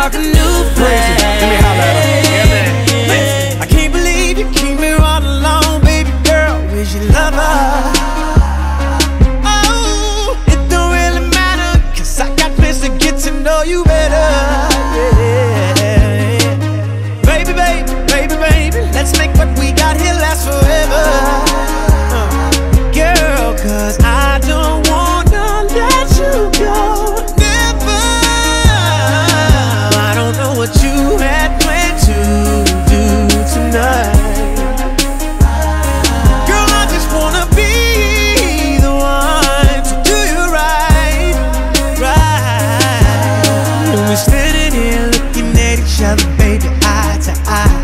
spark a new flame. Let me holler at her. Yeah, man. I can't believe you keep me all alone, baby girl. Where's your lover? Oh, it don't really matter, 'cause I got plans to get to know you better. Yeah. Baby, baby, baby, baby, let's make what we got here last forever. Girl, 'cause I don't wanna let you go. Never. I don't know what you had planned to do tonight. Girl, I just wanna be the one to do you right, right. And we're standing here looking at each other, baby, eye to eye.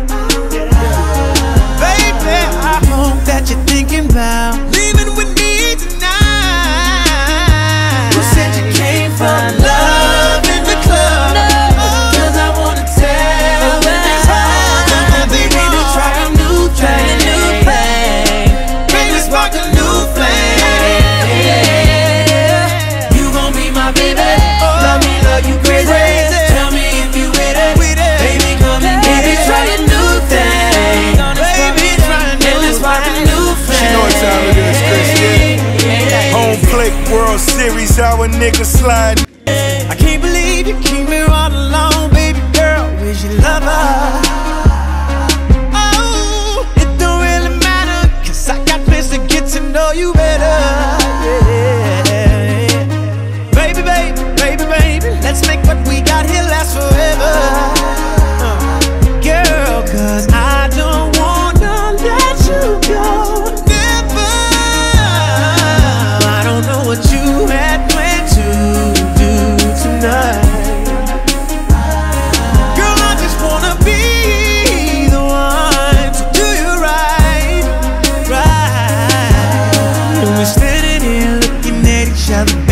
Baby, I hope that you're thinking about leaving with me tonight. Who said you came for love in the club? 'Cause I wanna tell everything's wrong. Baby, to try a new thing. Baby, spark a new flame. You gon' be my baby. Love me, love you crazy. Tell me if you with it. Baby, come and get it. Try a new thing. Baby, try a new flame. She know what time it is, Chris, yeah. Home plate, World Series, our niggas slide. I can't believe you keep me all alone, baby girl. Where's your lover? Oh, it don't really matter, 'cause I got plans to get to know you better. Yeah. Baby, baby, baby, baby, let's make what we got here last forever. Girl, 'cause I don't wanna let you go. Never. I don't know what you had planned to do tonight. Girl, I just wanna be the one to do you right, right. And we're standing here looking at each other,